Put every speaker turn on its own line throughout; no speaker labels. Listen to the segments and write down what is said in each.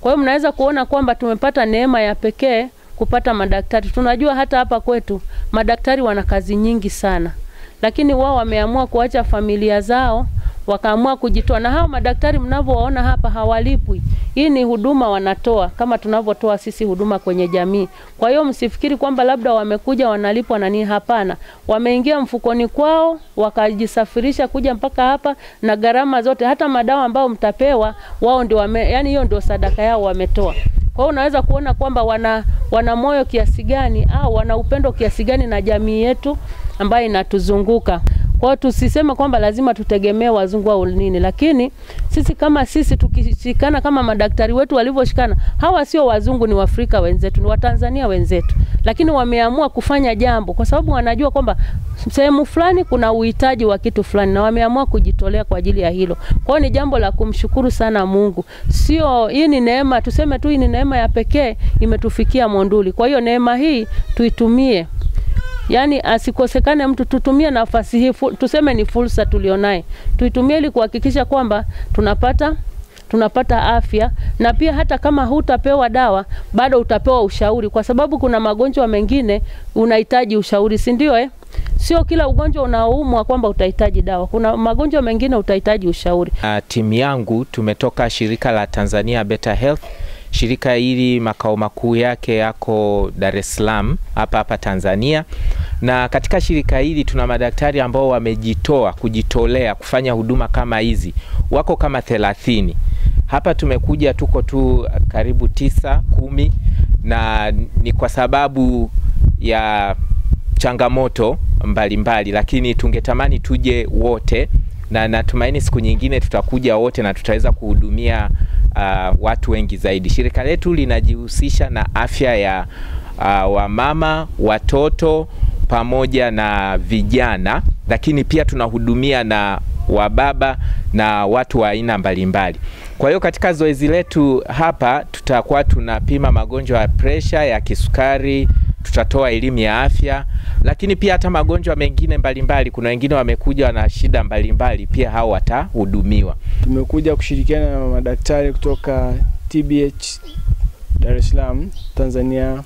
Kwa hiyo mnaweza kuona kwamba tumepata neema ya pekee kupata madaktari. Tunajua hata hapa kwetu madaktari wana kazi nyingi sana, lakini wao wameamua kuacha familia zao, wakaamua kujitoa. Na hao madaktari mnavyowaona hapa hawalipwi. Hii ni huduma wanatoa kama tunavyotoa sisi huduma kwenye jamii. Kwa hiyo msifikiri kwamba labda wamekuja wanalipwa na nini, hapana. Wameingia mfukoni kwao, wakajisafirisha kuja mpaka hapa, na gharama zote hata madawa ambao mtapewa wao ndio yani hiyo ndio sadaka yao wametoa. Kwa hiyo unaweza kuona kwamba wana moyo kiasi gani au wana upendo kiasi gani na jamii yetu ambayo inatuzunguka. Kwa hiyo tusiseme kwamba lazima tutegemee wazungu au nini, lakini sisi tukishikana kama madaktari wetu walivyoshikana, hawa sio wazungu, ni Waafrika wenzetu, ni Watanzania wenzetu, lakini wameamua kufanya jambo kwa sababu wanajua kwamba sehemu fulani kuna uhitaji wa kitu fulani, na wameamua kujitolea kwa ajili ya hilo. Kwa hiyo ni jambo la kumshukuru sana Mungu. Sio hii ni neema, tuseme tu hii ni neema ya pekee imetufikia Monduli. Kwa hiyo neema hii tuitumie. Yani asikosekane mtu, tutumie nafasi hii, tuseme ni fursa tulionaye. Tuitumie ili kuhakikisha kwamba tunapata afya, na pia hata kama hutapewa dawa bado utapewa ushauri, kwa sababu kuna magonjwa mengine unahitaji ushauri, si ndio? Sio kila ugonjwa unaoumwa kwamba utahitaji dawa. Kuna magonjwa mengine utahitaji ushauri.
Timu yangu tumetoka shirika la Tanzania Better Health. Shirika hili makao makuu yake yako Dar es Salaam hapa Tanzania, na katika shirika hili tuna madaktari ambao kujitolea kufanya huduma kama hizi, wako kama 30. Hapa tumekuja tuko tu karibu 9, 10, na ni kwa sababu ya changamoto mbalimbali, lakini tungetamani tuje wote, na natumaini siku nyingine tutakuja wote na tutaweza kuhudumia watu wengi zaidi. Shirika letu linajihusisha na afya ya wamama, watoto pamoja na vijana, lakini pia tunahudumia na wababa na watu wa aina mbalimbali. Kwa hiyo katika zoezi letu hapa tutakuwa tunapima magonjwa ya pressure, ya kisukari, tutatoa elimu ya afya, lakini pia hata magonjwa mengine mbalimbali. Kuna wengine wamekuja na shida mbalimbali, pia hao watahudumiwa.
Tumekuja kushirikiana na madaktari kutoka TBH Dar es Salaam, Tanzania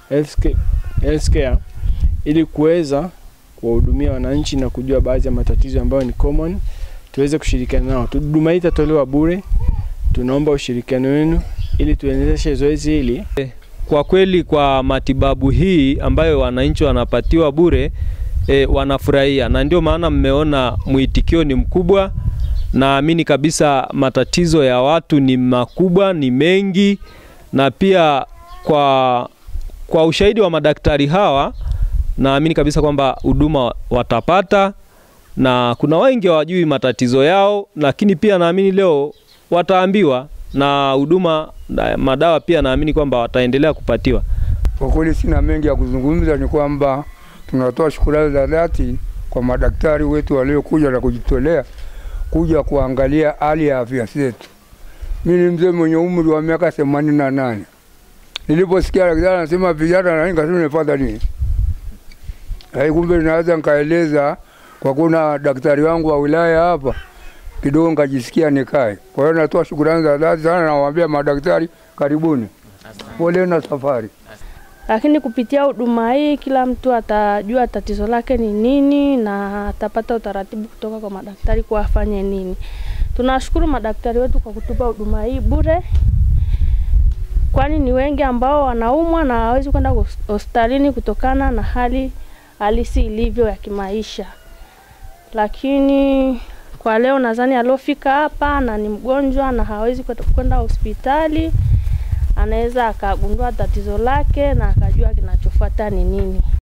Healthcare, ili kuweza kuwahudumia wananchi na kujua baadhi ya matatizo ambayo ni common, tuweze kushirikiana nao. Huduma hii itatolewa bure. Tunaomba ushirikiano wenu ili tuendeleshe zoezi hili.
Kwa kweli kwa matibabu hii ambayo wananchi wanapatiwa bure, wanafurahia, na ndio maana mmeona mwitikio ni mkubwa. Naamini kabisa matatizo ya watu ni makubwa, ni mengi, na pia kwa ushahidi wa madaktari hawa naamini kabisa kwamba huduma watapata, na kuna wengi hawajui matatizo yao, lakini pia naamini leo wataambiwa, na huduma madawa pia naamini kwamba wataendelea kupatiwa.
Kwa kweli sina mengi ya kuzungumza, ni kwamba tunatoa shukrani za dhati kwa madaktari wetu waliokuja na kujitolea kuja kuangalia hali ya afya zetu. Mimi ni mzee mwenye umri wa miaka 88. Niliposikia daktari anasema vijana na nikasema nifuata nini? Kumbe naweza nikaeleza, kwa kuna daktari wangu wa wilaya hapa kidogo nikajisikia nikae. Kwa hiyo natoa shukrani za dhati sana, nawaambia madaktari karibuni. Pole na safari.
Lakini kupitia huduma hii kila mtu atajua tatizo lake ni nini na atapata utaratibu kutoka kwa madaktari kwa afanye nini. Tunashukuru madaktari wetu kwa kutupa huduma hii bure, kwani ni wengi ambao wanaumwa na hawezi kwenda hospitalini kutokana na hali halisi ilivyo ya kimaisha. Lakini kwa leo nadhani alofika hapa na ni mgonjwa na hawezi kwenda hospitali, anaweza akagundua tatizo lake na akajua kinachofuata ni nini.